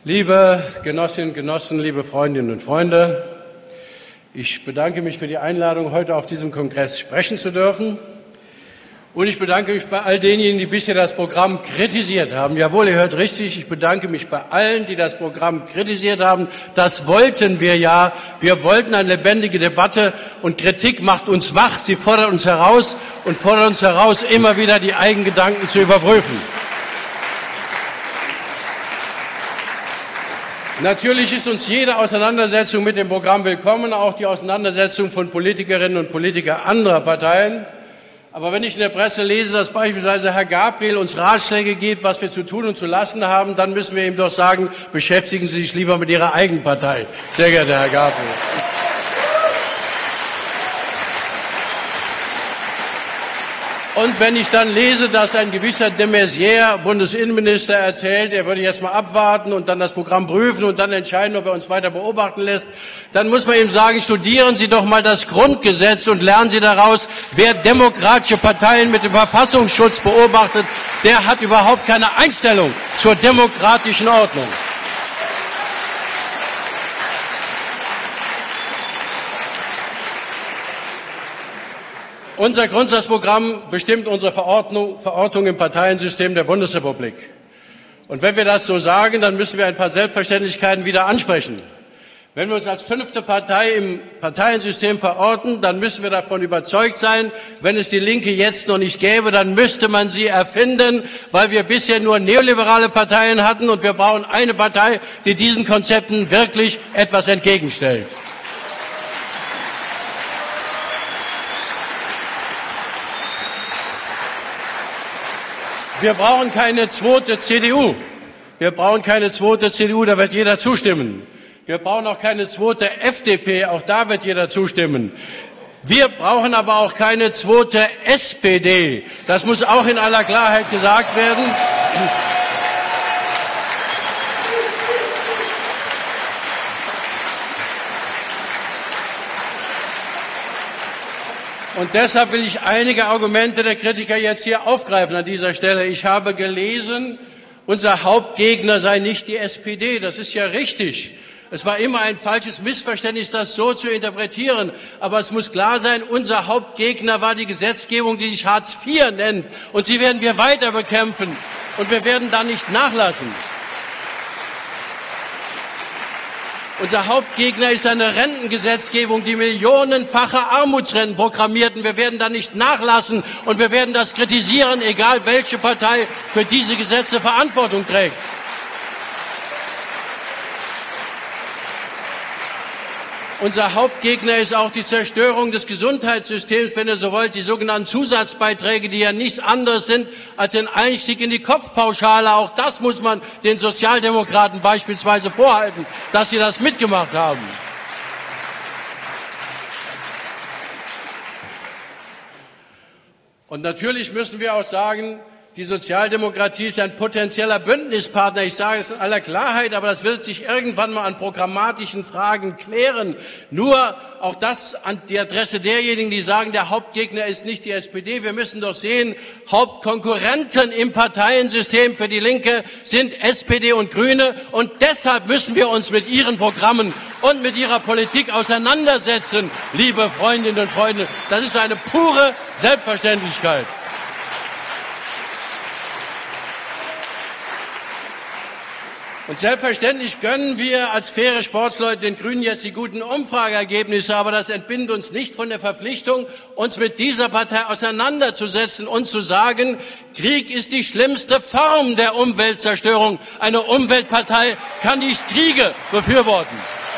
Liebe Genossinnen und Genossen, liebe Freundinnen und Freunde, ich bedanke mich für die Einladung, heute auf diesem Kongress sprechen zu dürfen. Und ich bedanke mich bei all denjenigen, die bisher das Programm kritisiert haben. Jawohl, ihr hört richtig, ich bedanke mich bei allen, die das Programm kritisiert haben. Das wollten wir ja. Wir wollten eine lebendige Debatte und Kritik macht uns wach. Sie fordert uns heraus und fordert uns heraus, immer wieder die eigenen Gedanken zu überprüfen. Natürlich ist uns jede Auseinandersetzung mit dem Programm willkommen, auch die Auseinandersetzung von Politikerinnen und Politikern anderer Parteien. Aber wenn ich in der Presse lese, dass beispielsweise Herr Gabriel uns Ratschläge gibt, was wir zu tun und zu lassen haben, dann müssen wir ihm doch sagen, beschäftigen Sie sich lieber mit Ihrer eigenen Partei. Sehr geehrter Herr Gabriel. Und wenn ich dann lese, dass ein gewisser de Maizière, Bundesinnenminister, erzählt, er würde jetzt mal abwarten und dann das Programm prüfen und dann entscheiden, ob er uns weiter beobachten lässt, dann muss man ihm sagen, studieren Sie doch mal das Grundgesetz und lernen Sie daraus, wer demokratische Parteien mit dem Verfassungsschutz beobachtet, der hat überhaupt keine Einstellung zur demokratischen Ordnung. Unser Grundsatzprogramm bestimmt unsere Verortung im Parteiensystem der Bundesrepublik. Und wenn wir das so sagen, dann müssen wir ein paar Selbstverständlichkeiten wieder ansprechen. Wenn wir uns als 5. Partei im Parteiensystem verorten, dann müssen wir davon überzeugt sein, wenn es die Linke jetzt noch nicht gäbe, dann müsste man sie erfinden, weil wir bisher nur neoliberale Parteien hatten und wir brauchen eine Partei, die diesen Konzepten wirklich etwas entgegenstellt. Wir brauchen keine zweite CDU. Wir brauchen keine zweite CDU, da wird jeder zustimmen. Wir brauchen auch keine zweite FDP, auch da wird jeder zustimmen. Wir brauchen aber auch keine zweite SPD. Das muss auch in aller Klarheit gesagt werden. Und deshalb will ich einige Argumente der Kritiker jetzt hier aufgreifen an dieser Stelle. Ich habe gelesen, unser Hauptgegner sei nicht die SPD. Das ist ja richtig. Es war immer ein falsches Missverständnis, das so zu interpretieren. Aber es muss klar sein, unser Hauptgegner war die Gesetzgebung, die sich Hartz IV nennt. Und sie werden wir weiter bekämpfen. Und wir werden da nicht nachlassen. Unser Hauptgegner ist eine Rentengesetzgebung, die millionenfache Armutsrenten programmiert. Und wir werden da nicht nachlassen und wir werden das kritisieren, egal welche Partei für diese Gesetze Verantwortung trägt. Unser Hauptgegner ist auch die Zerstörung des Gesundheitssystems, wenn ihr so wollt, die sogenannten Zusatzbeiträge, die ja nichts anderes sind als ein Einstieg in die Kopfpauschale. Auch das muss man den Sozialdemokraten beispielsweise vorhalten, dass sie das mitgemacht haben. Und natürlich müssen wir auch sagen, die Sozialdemokratie ist ein potenzieller Bündnispartner. Ich sage es in aller Klarheit, aber das wird sich irgendwann mal an programmatischen Fragen klären. Nur auch das an die Adresse derjenigen, die sagen, der Hauptgegner ist nicht die SPD. Wir müssen doch sehen, Hauptkonkurrenten im Parteiensystem für die Linke sind SPD und Grüne. Und deshalb müssen wir uns mit ihren Programmen und mit ihrer Politik auseinandersetzen, liebe Freundinnen und Freunde. Das ist eine pure Selbstverständlichkeit. Und selbstverständlich gönnen wir als faire Sportsleute den Grünen jetzt die guten Umfrageergebnisse, aber das entbindet uns nicht von der Verpflichtung, uns mit dieser Partei auseinanderzusetzen und zu sagen, Krieg ist die schlimmste Form der Umweltzerstörung. Eine Umweltpartei kann nicht Kriege befürworten.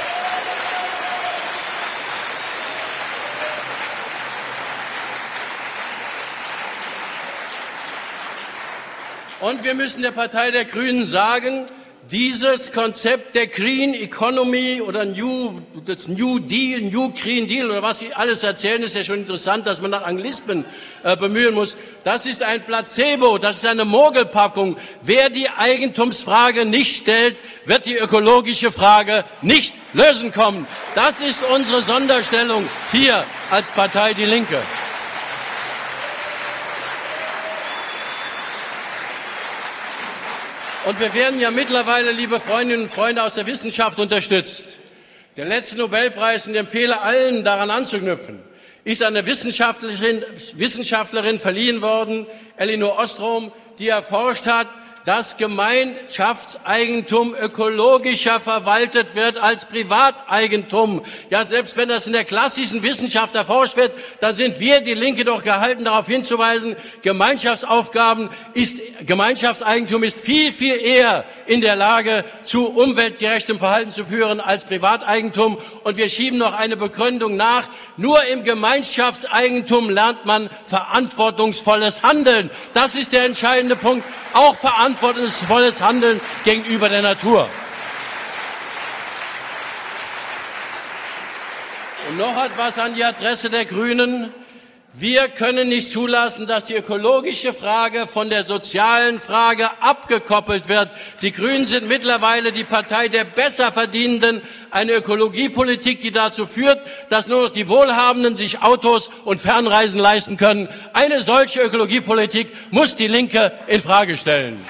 Und wir müssen der Partei der Grünen sagen, dieses Konzept der Green Economy oder New Deal, New Green Deal oder was Sie alles erzählen, ist ja schon interessant, dass man nach Anglismen bemühen muss. Das ist ein Placebo, das ist eine Mogelpackung. Wer die Eigentumsfrage nicht stellt, wird die ökologische Frage nicht lösen kommen. Das ist unsere Sonderstellung hier als Partei Die Linke. Und wir werden ja mittlerweile, liebe Freundinnen und Freunde, aus der Wissenschaft unterstützt. Der letzte Nobelpreis, und ich empfehle allen, daran anzuknüpfen, ist einer Wissenschaftlerin verliehen worden, Elinor Ostrom, die erforscht hat, dass Gemeinschaftseigentum ökologischer verwaltet wird als Privateigentum. Ja, selbst wenn das in der klassischen Wissenschaft erforscht wird, dann sind wir, die Linke, doch gehalten, darauf hinzuweisen, Gemeinschaftseigentum ist viel, viel eher in der Lage, zu umweltgerechtem Verhalten zu führen als Privateigentum. Und wir schieben noch eine Begründung nach. Nur im Gemeinschaftseigentum lernt man verantwortungsvolles Handeln. Das ist der entscheidende Punkt. Auch verantwortungsvolles Handeln gegenüber der Natur. Und noch etwas an die Adresse der Grünen. Wir können nicht zulassen, dass die ökologische Frage von der sozialen Frage abgekoppelt wird. Die Grünen sind mittlerweile die Partei der Besserverdienenden. Eine Ökologiepolitik, die dazu führt, dass nur noch die Wohlhabenden sich Autos und Fernreisen leisten können. Eine solche Ökologiepolitik muss die Linke in Frage stellen.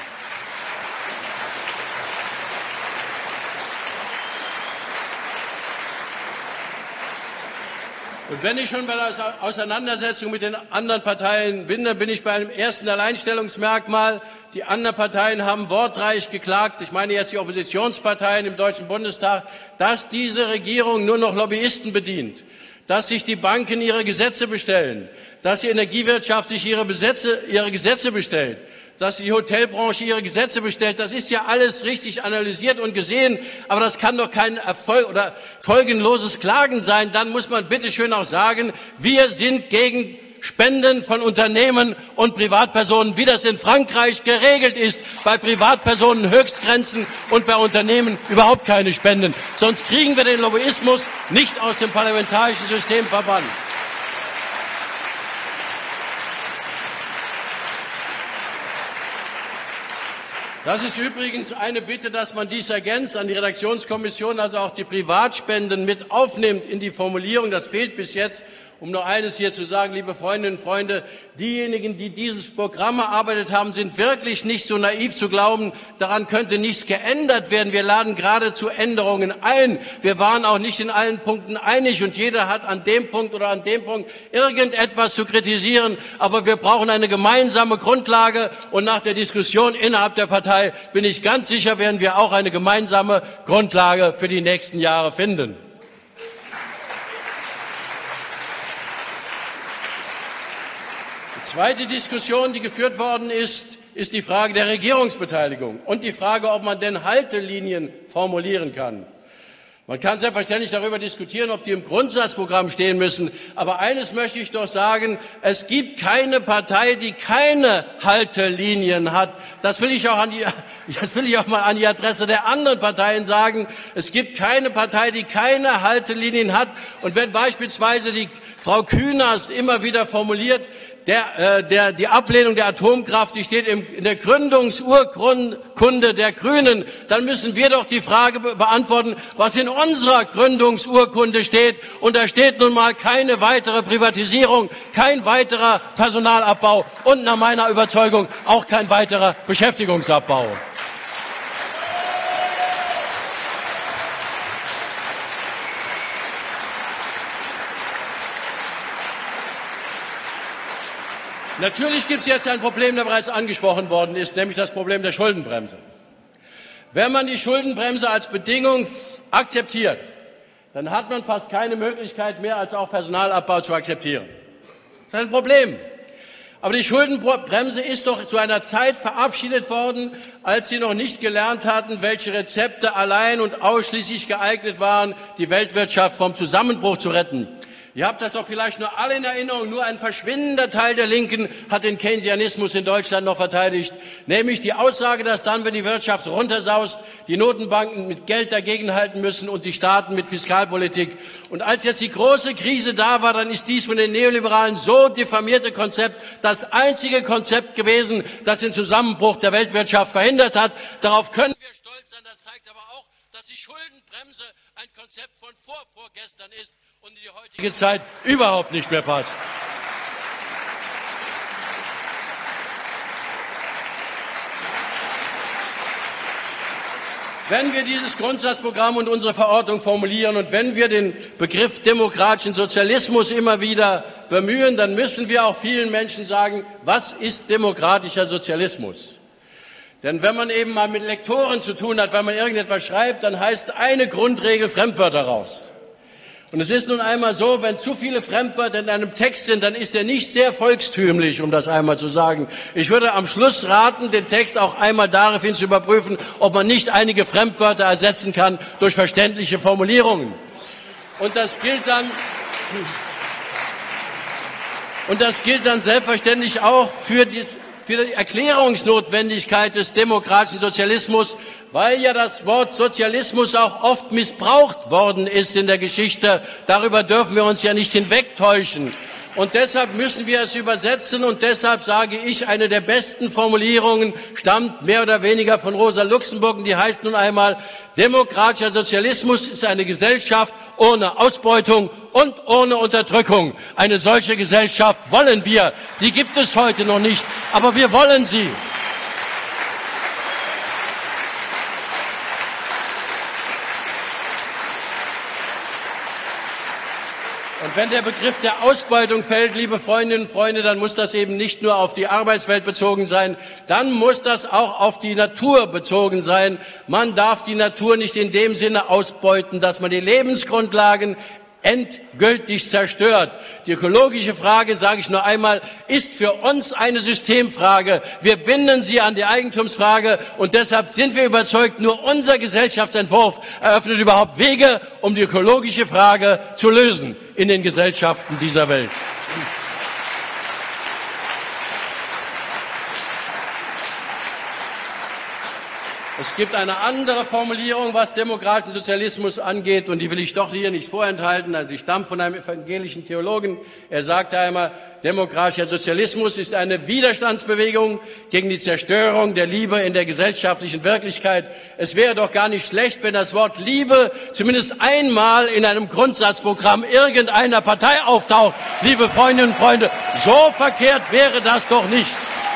Und wenn ich schon bei der Auseinandersetzung mit den anderen Parteien bin, dann bin ich bei einem ersten Alleinstellungsmerkmal. Die anderen Parteien haben wortreich geklagt, ich meine jetzt die Oppositionsparteien im Deutschen Bundestag, dass diese Regierung nur noch Lobbyisten bedient, dass sich die Banken ihre Gesetze bestellen, dass die Energiewirtschaft sich ihre Gesetze bestellt, dass die Hotelbranche ihre Gesetze bestellt. Das ist ja alles richtig analysiert und gesehen, aber das kann doch kein Erfolg oder folgenloses Klagen sein. Dann muss man bitte schön auch sagen, wir sind gegen Spenden von Unternehmen und Privatpersonen, wie das in Frankreich geregelt ist. Bei Privatpersonen Höchstgrenzen und bei Unternehmen überhaupt keine Spenden. Sonst kriegen wir den Lobbyismus nicht aus dem parlamentarischen System verbannt. Das ist übrigens eine Bitte, dass man dies ergänzt an die Redaktionskommission, also auch die Privatspenden mit aufnimmt in die Formulierung. Das fehlt bis jetzt. Um nur eines hier zu sagen, liebe Freundinnen und Freunde, diejenigen, die dieses Programm erarbeitet haben, sind wirklich nicht so naiv zu glauben, daran könnte nichts geändert werden. Wir laden gerade zu Änderungen ein. Wir waren auch nicht in allen Punkten einig und jeder hat an dem Punkt oder an dem Punkt irgendetwas zu kritisieren. Aber wir brauchen eine gemeinsame Grundlage und nach der Diskussion innerhalb der Partei bin ich ganz sicher, werden wir auch eine gemeinsame Grundlage für die nächsten Jahre finden. Die zweite Diskussion, die geführt worden ist, ist die Frage der Regierungsbeteiligung und die Frage, ob man denn Haltelinien formulieren kann. Man kann selbstverständlich darüber diskutieren, ob die im Grundsatzprogramm stehen müssen. Aber eines möchte ich doch sagen, es gibt keine Partei, die keine Haltelinien hat. Das will ich auch mal an die Adresse der anderen Parteien sagen. Es gibt keine Partei, die keine Haltelinien hat. Und wenn beispielsweise die Frau Künast immer wieder formuliert, die Ablehnung der Atomkraft, die steht in der Gründungsurkunde der Grünen, dann müssen wir doch die Frage beantworten, was in unserer Gründungsurkunde steht. Und da steht nun mal keine weitere Privatisierung, kein weiterer Personalabbau und nach meiner Überzeugung auch kein weiterer Beschäftigungsabbau. Natürlich gibt es jetzt ein Problem, das bereits angesprochen worden ist, nämlich das Problem der Schuldenbremse. Wenn man die Schuldenbremse als Bedingung akzeptiert, dann hat man fast keine Möglichkeit mehr, als auch Personalabbau zu akzeptieren. Das ist ein Problem. Aber die Schuldenbremse ist doch zu einer Zeit verabschiedet worden, als Sie noch nicht gelernt hatten, welche Rezepte allein und ausschließlich geeignet waren, die Weltwirtschaft vom Zusammenbruch zu retten. Ihr habt das doch vielleicht nur alle in Erinnerung, nur ein verschwindender Teil der Linken hat den Keynesianismus in Deutschland noch verteidigt, nämlich die Aussage, dass dann, wenn die Wirtschaft runtersaust, die Notenbanken mit Geld dagegenhalten müssen und die Staaten mit Fiskalpolitik. Und als jetzt die große Krise da war, dann ist dies von den Neoliberalen so diffamierte Konzept das einzige Konzept gewesen, das den Zusammenbruch der Weltwirtschaft verhindert hat. Darauf können wir stolz sein, das zeigt aber auch, dass die Schuldenbremse ein Konzept von vorgestern ist und in die heutige Zeit überhaupt nicht mehr passt. Wenn wir dieses Grundsatzprogramm und unsere Verordnung formulieren und wenn wir den Begriff demokratischen Sozialismus immer wieder bemühen, dann müssen wir auch vielen Menschen sagen, was ist demokratischer Sozialismus? Denn wenn man eben mal mit Lektoren zu tun hat, wenn man irgendetwas schreibt, dann heißt eine Grundregel Fremdwörter raus. Und es ist nun einmal so, wenn zu viele Fremdwörter in einem Text sind, dann ist er nicht sehr volkstümlich, um das einmal zu sagen. Ich würde am Schluss raten, den Text auch einmal daraufhin zu überprüfen, ob man nicht einige Fremdwörter ersetzen kann durch verständliche Formulierungen. Und das gilt dann selbstverständlich auch für die Erklärungsnotwendigkeit des demokratischen Sozialismus, weil ja das Wort Sozialismus auch oft missbraucht worden ist in der Geschichte. Darüber dürfen wir uns ja nicht hinwegtäuschen. Und deshalb müssen wir es übersetzen und deshalb sage ich, eine der besten Formulierungen stammt mehr oder weniger von Rosa Luxemburg und die heißt nun einmal, demokratischer Sozialismus ist eine Gesellschaft ohne Ausbeutung und ohne Unterdrückung. Eine solche Gesellschaft wollen wir. Die gibt es heute noch nicht, aber wir wollen sie. Und wenn der Begriff der Ausbeutung fällt, liebe Freundinnen und Freunde, dann muss das eben nicht nur auf die Arbeitswelt bezogen sein, dann muss das auch auf die Natur bezogen sein. Man darf die Natur nicht in dem Sinne ausbeuten, dass man die Lebensgrundlagen endgültig zerstört. Die ökologische Frage, sage ich nur einmal, ist für uns eine Systemfrage. Wir binden sie an die Eigentumsfrage und deshalb sind wir überzeugt, nur unser Gesellschaftsentwurf eröffnet überhaupt Wege, um die ökologische Frage zu lösen in den Gesellschaften dieser Welt. Es gibt eine andere Formulierung, was demokratischen Sozialismus angeht, und die will ich doch hier nicht vorenthalten. Also ich stamme von einem evangelischen Theologen. Er sagte einmal, demokratischer Sozialismus ist eine Widerstandsbewegung gegen die Zerstörung der Liebe in der gesellschaftlichen Wirklichkeit. Es wäre doch gar nicht schlecht, wenn das Wort Liebe zumindest einmal in einem Grundsatzprogramm irgendeiner Partei auftaucht. Liebe Freundinnen und Freunde, so verkehrt wäre das doch nicht.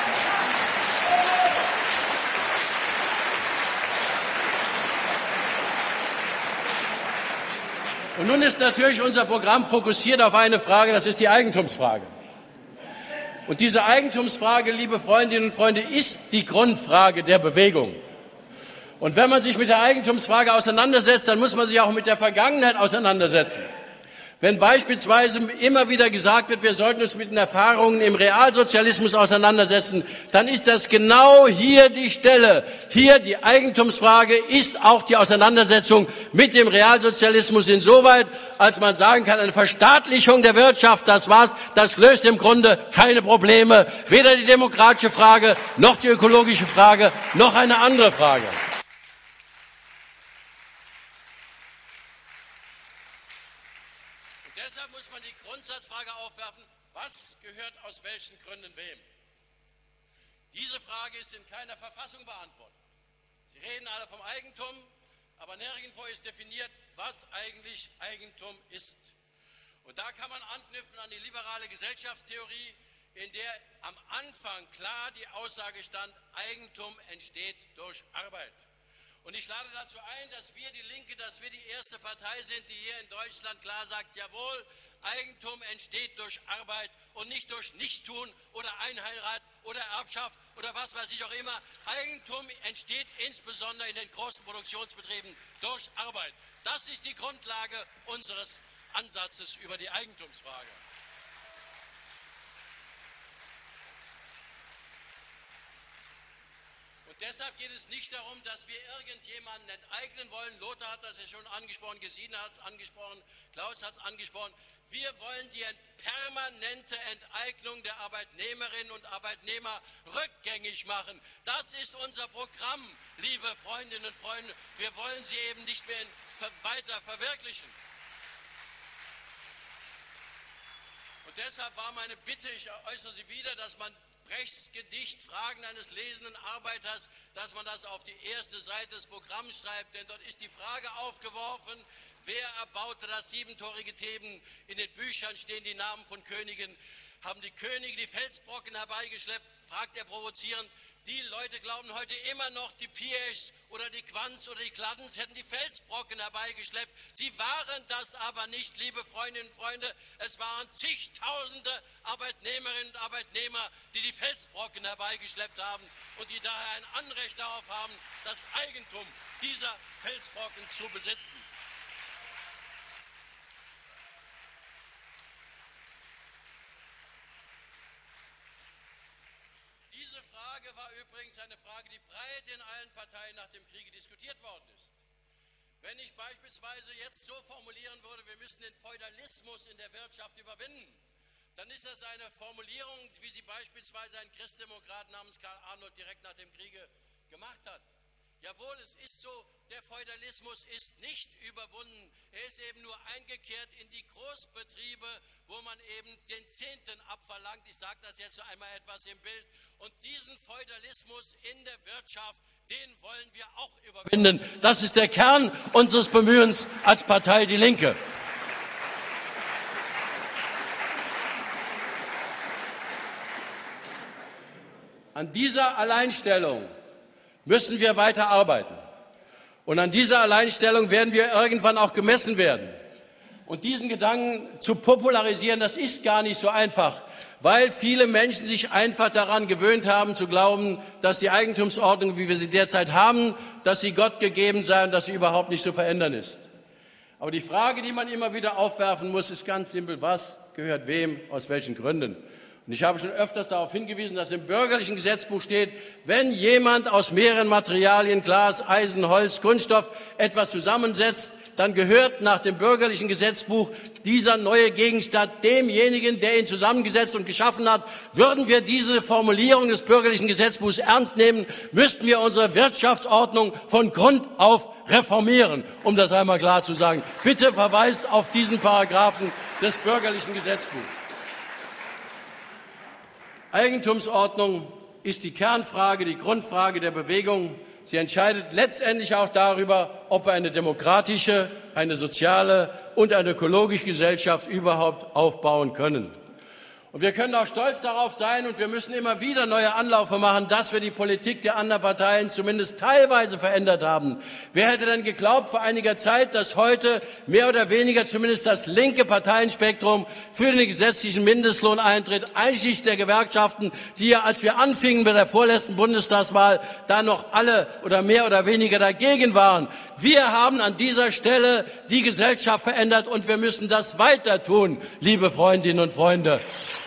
Und nun ist natürlich unser Programm fokussiert auf eine Frage, das ist die Eigentumsfrage. Und diese Eigentumsfrage, liebe Freundinnen und Freunde, ist die Grundfrage der Bewegung. Und wenn man sich mit der Eigentumsfrage auseinandersetzt, dann muss man sich auch mit der Vergangenheit auseinandersetzen. Wenn beispielsweise immer wieder gesagt wird, wir sollten uns mit den Erfahrungen im Realsozialismus auseinandersetzen, dann ist das genau hier die Stelle. Hier die Eigentumsfrage ist auch die Auseinandersetzung mit dem Realsozialismus insoweit, als man sagen kann, eine Verstaatlichung der Wirtschaft, das war's, das löst im Grunde keine Probleme. Weder die demokratische Frage, noch die ökologische Frage, noch eine andere Frage. Deshalb muss man die Grundsatzfrage aufwerfen, was gehört aus welchen Gründen wem? Diese Frage ist in keiner Verfassung beantwortet. Sie reden alle vom Eigentum, aber nirgendwo ist definiert, was eigentlich Eigentum ist. Und da kann man anknüpfen an die liberale Gesellschaftstheorie, in der am Anfang klar die Aussage stand, Eigentum entsteht durch Arbeit. Und ich lade dazu ein, dass wir, die Linke, dass wir die erste Partei sind, die hier in Deutschland klar sagt, jawohl, Eigentum entsteht durch Arbeit und nicht durch Nichtstun oder Einheirat oder Erbschaft oder was weiß ich auch immer. Eigentum entsteht insbesondere in den großen Produktionsbetrieben durch Arbeit. Das ist die Grundlage unseres Ansatzes über die Eigentumsfrage. Und deshalb geht es nicht darum, dass wir irgendjemanden enteignen wollen. Lothar hat das ja schon angesprochen, Gesine hat es angesprochen, Klaus hat es angesprochen. Wir wollen die permanente Enteignung der Arbeitnehmerinnen und Arbeitnehmer rückgängig machen. Das ist unser Programm, liebe Freundinnen und Freunde. Wir wollen sie eben nicht mehr weiter verwirklichen. Und deshalb war meine Bitte, ich äußere sie wieder, dass man Brechts Gedicht Fragen eines lesenden Arbeiters, dass man das auf die erste Seite des Programms schreibt, denn dort ist die Frage aufgeworfen, wer erbaute das siebentorige Theben? In den Büchern stehen die Namen von Königen. Haben die Könige die Felsbrocken herbeigeschleppt? Fragt er provozierend. Die Leute glauben heute immer noch, die Piechs oder die Quanz oder die Gladdens hätten die Felsbrocken herbeigeschleppt. Sie waren das aber nicht, liebe Freundinnen und Freunde. Es waren zigtausende Arbeitnehmerinnen und Arbeitnehmer, die die Felsbrocken herbeigeschleppt haben und die daher ein Anrecht darauf haben, das Eigentum dieser Felsbrocken zu besitzen. Diese Frage war übrigens eine Frage, die breit in allen Parteien nach dem Kriege diskutiert worden ist. Wenn ich beispielsweise jetzt so formulieren würde, wir müssen den Feudalismus in der Wirtschaft überwinden, dann ist das eine Formulierung, wie sie beispielsweise ein Christdemokrat namens Karl Arnold direkt nach dem Kriege gemacht hat. Jawohl, es ist so, der Feudalismus ist nicht überwunden. Er ist eben nur eingekehrt in die Großbetriebe, wo man eben den Zehnten abverlangt. Ich sage das jetzt einmal etwas im Bild. Und diesen Feudalismus in der Wirtschaft, den wollen wir auch überwinden. Das ist der Kern unseres Bemühens als Partei Die Linke. An dieser Alleinstellung müssen wir weiter arbeiten. Und an dieser Alleinstellung werden wir irgendwann auch gemessen werden. Und diesen Gedanken zu popularisieren, das ist gar nicht so einfach, weil viele Menschen sich einfach daran gewöhnt haben, zu glauben, dass die Eigentumsordnung, wie wir sie derzeit haben, dass sie Gott gegeben sei und dass sie überhaupt nicht zu verändern ist. Aber die Frage, die man immer wieder aufwerfen muss, ist ganz simpel: Was gehört wem, aus welchen Gründen? Und ich habe schon öfters darauf hingewiesen, dass im bürgerlichen Gesetzbuch steht, wenn jemand aus mehreren Materialien, Glas, Eisen, Holz, Kunststoff, etwas zusammensetzt, dann gehört nach dem bürgerlichen Gesetzbuch dieser neue Gegenstand demjenigen, der ihn zusammengesetzt und geschaffen hat. Würden wir diese Formulierung des bürgerlichen Gesetzbuchs ernst nehmen, müssten wir unsere Wirtschaftsordnung von Grund auf reformieren, um das einmal klar zu sagen. Bitte verweist auf diesen Paragraphen des bürgerlichen Gesetzbuchs. Eigentumsordnung ist die Kernfrage, die Grundfrage der Bewegung. Sie entscheidet letztendlich auch darüber, ob wir eine demokratische, eine soziale und eine ökologische Gesellschaft überhaupt aufbauen können. Und wir können auch stolz darauf sein, und wir müssen immer wieder neue Anläufe machen, dass wir die Politik der anderen Parteien zumindest teilweise verändert haben. Wer hätte denn geglaubt vor einiger Zeit, dass heute mehr oder weniger zumindest das linke Parteienspektrum für den gesetzlichen Mindestlohn eintritt, einschließlich der Gewerkschaften, die ja, als wir anfingen bei der vorletzten Bundestagswahl, da noch alle oder mehr oder weniger dagegen waren. Wir haben an dieser Stelle die Gesellschaft verändert, und wir müssen das weiter tun, liebe Freundinnen und Freunde.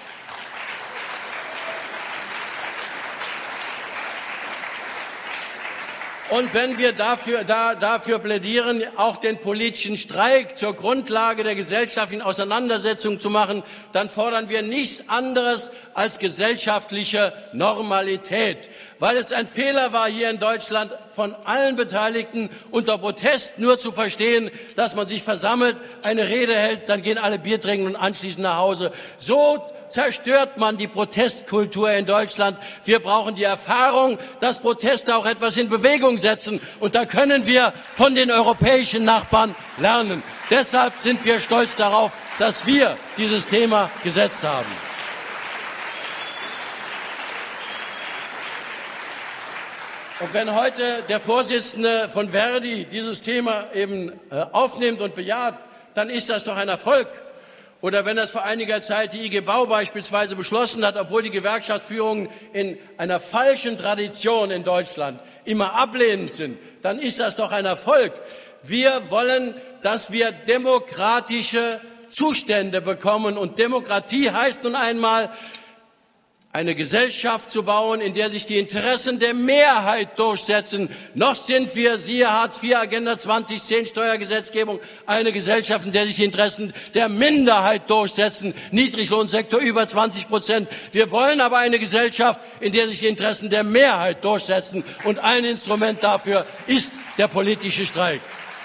Und wenn wir dafür plädieren, auch den politischen Streik zur Grundlage der gesellschaftlichen Auseinandersetzung zu machen, dann fordern wir nichts anderes als gesellschaftliche Normalität. Weil es ein Fehler war, hier in Deutschland von allen Beteiligten unter Protest nur zu verstehen, dass man sich versammelt, eine Rede hält, dann gehen alle Bier trinken und anschließend nach Hause. So zerstört man die Protestkultur in Deutschland. Wir brauchen die Erfahrung, dass Proteste auch etwas in Bewegung setzen. Und da können wir von den europäischen Nachbarn lernen. Deshalb sind wir stolz darauf, dass wir dieses Thema gesetzt haben. Und wenn heute der Vorsitzende von Verdi dieses Thema eben aufnimmt und bejaht, dann ist das doch ein Erfolg. Oder wenn das vor einiger Zeit die IG Bau beispielsweise beschlossen hat, obwohl die Gewerkschaftsführungen in einer falschen Tradition in Deutschland immer ablehnend sind, dann ist das doch ein Erfolg. Wir wollen, dass wir demokratische Zustände bekommen. Und Demokratie heißt nun einmal, eine Gesellschaft zu bauen, in der sich die Interessen der Mehrheit durchsetzen. Noch sind wir, siehe Hartz IV, Agenda 2010, Steuergesetzgebung, eine Gesellschaft, in der sich die Interessen der Minderheit durchsetzen. Niedriglohnsektor über 20%. Wir wollen aber eine Gesellschaft, in der sich die Interessen der Mehrheit durchsetzen. Und ein Instrument dafür ist der politische Streik.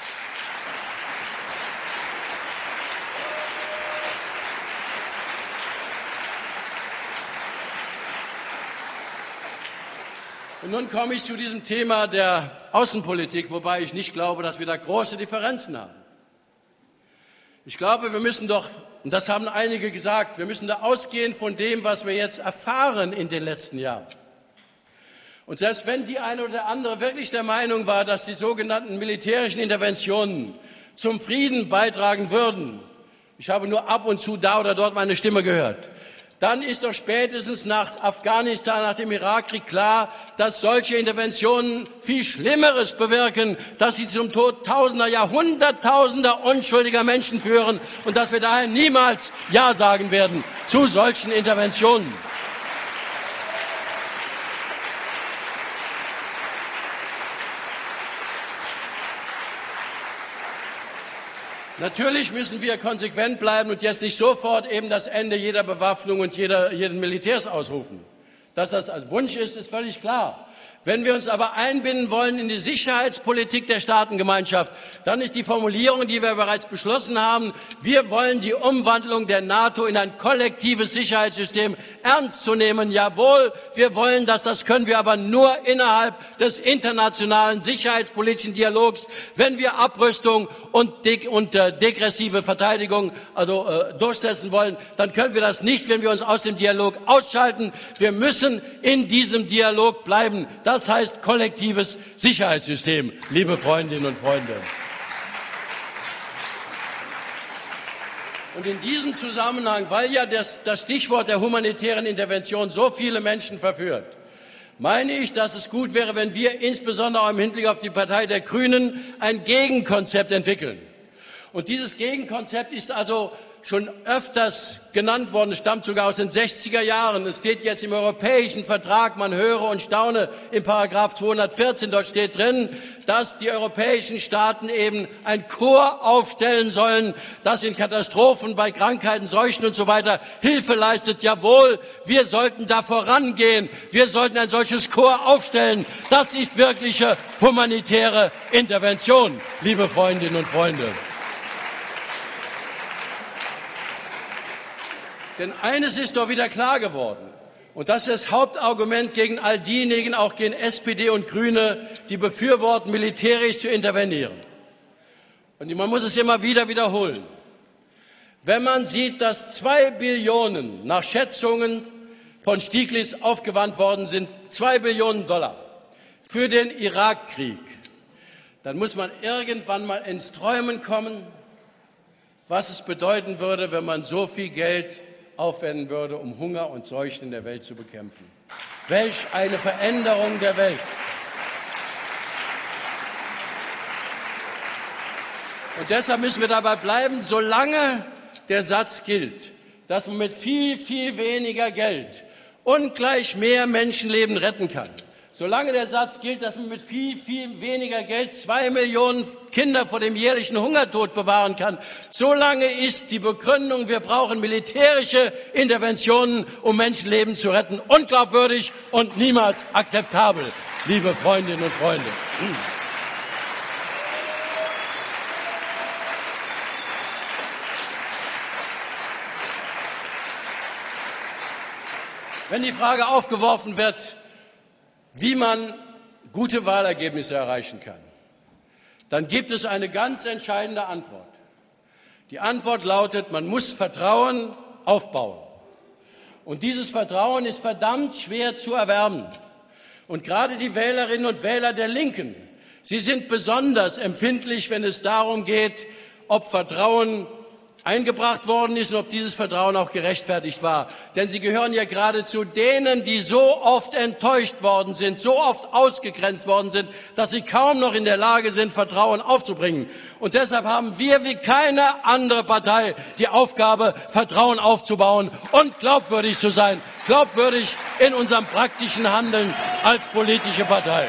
Und nun komme ich zu diesem Thema der Außenpolitik, wobei ich nicht glaube, dass wir da große Differenzen haben. Ich glaube, wir müssen doch, und das haben einige gesagt, wir müssen da ausgehen von dem, was wir jetzt erfahren in den letzten Jahren. Und selbst wenn die eine oder andere wirklich der Meinung war, dass die sogenannten militärischen Interventionen zum Frieden beitragen würden, ich habe nur ab und zu da oder dort meine Stimme gehört, dann ist doch spätestens nach Afghanistan, nach dem Irakkrieg klar, dass solche Interventionen viel Schlimmeres bewirken, dass sie zum Tod Tausender, ja Hunderttausender unschuldiger Menschen führen und dass wir daher niemals Ja sagen werden zu solchen Interventionen. Natürlich müssen wir konsequent bleiben und jetzt nicht sofort eben das Ende jeder Bewaffnung und jeden Militärs ausrufen. Dass das als Wunsch ist, ist völlig klar. Wenn wir uns aber einbinden wollen in die Sicherheitspolitik der Staatengemeinschaft, dann ist die Formulierung, die wir bereits beschlossen haben, wir wollen die Umwandlung der NATO in ein kollektives Sicherheitssystem ernst zu nehmen. Jawohl, wir wollen das, das können wir aber nur innerhalb des internationalen sicherheitspolitischen Dialogs, wenn wir Abrüstung und degressive Verteidigung durchsetzen wollen, dann können wir das nicht, wenn wir uns aus dem Dialog ausschalten. Wir müssen in diesem Dialog bleiben. Das heißt kollektives Sicherheitssystem, liebe Freundinnen und Freunde. Und in diesem Zusammenhang, weil ja das Stichwort der humanitären Intervention so viele Menschen verführt, meine ich, dass es gut wäre, wenn wir insbesondere im Hinblick auf die Partei der Grünen ein Gegenkonzept entwickeln. Und dieses Gegenkonzept ist also schon öfters genannt worden, es stammt sogar aus den 60er Jahren. Es steht jetzt im Europäischen Vertrag, man höre und staune, in Paragraph 214, dort steht drin, dass die europäischen Staaten eben ein Korps aufstellen sollen, das in Katastrophen, bei Krankheiten, Seuchen und so weiter Hilfe leistet. Jawohl, wir sollten da vorangehen, wir sollten ein solches Korps aufstellen. Das ist wirkliche humanitäre Intervention, liebe Freundinnen und Freunde. Denn eines ist doch wieder klar geworden, und das ist das Hauptargument gegen all diejenigen, auch gegen SPD und Grüne, die befürworten, militärisch zu intervenieren. Und man muss es immer wieder wiederholen. Wenn man sieht, dass 2 Billionen nach Schätzungen von Stieglitz aufgewandt worden sind, 2 Billionen Dollar für den Irakkrieg, dann muss man irgendwann mal ins Träumen kommen, was es bedeuten würde, wenn man so viel Geld aufwenden würde, um Hunger und Seuchen in der Welt zu bekämpfen. Welch eine Veränderung der Welt! Und deshalb müssen wir dabei bleiben, solange der Satz gilt, dass man mit viel, viel weniger Geld ungleich mehr Menschenleben retten kann. Solange der Satz gilt, dass man mit viel, viel weniger Geld 2 Millionen Kinder vor dem jährlichen Hungertod bewahren kann, solange ist die Begründung, wir brauchen militärische Interventionen, um Menschenleben zu retten, unglaubwürdig und niemals akzeptabel, liebe Freundinnen und Freunde. Wenn die Frage aufgeworfen wird, wie man gute Wahlergebnisse erreichen kann, dann gibt es eine ganz entscheidende Antwort. Die Antwort lautet, man muss Vertrauen aufbauen. Und dieses Vertrauen ist verdammt schwer zu erwerben. Und gerade die Wählerinnen und Wähler der Linken, sie sind besonders empfindlich, wenn es darum geht, ob Vertrauen eingebracht worden ist und ob dieses Vertrauen auch gerechtfertigt war. Denn sie gehören ja gerade zu denen, die so oft enttäuscht worden sind, so oft ausgegrenzt worden sind, dass sie kaum noch in der Lage sind, Vertrauen aufzubringen. Und deshalb haben wir wie keine andere Partei die Aufgabe, Vertrauen aufzubauen und glaubwürdig zu sein, glaubwürdig in unserem praktischen Handeln als politische Partei.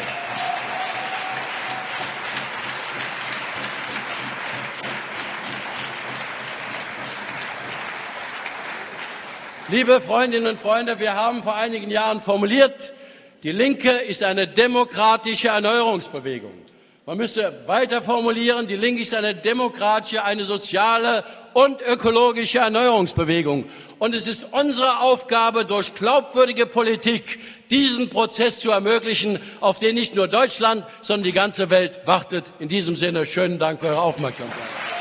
Liebe Freundinnen und Freunde, wir haben vor einigen Jahren formuliert, die Linke ist eine demokratische Erneuerungsbewegung. Man müsste weiter formulieren, die Linke ist eine demokratische, eine soziale und ökologische Erneuerungsbewegung. Und es ist unsere Aufgabe, durch glaubwürdige Politik diesen Prozess zu ermöglichen, auf den nicht nur Deutschland, sondern die ganze Welt wartet. In diesem Sinne, schönen Dank für Ihre Aufmerksamkeit.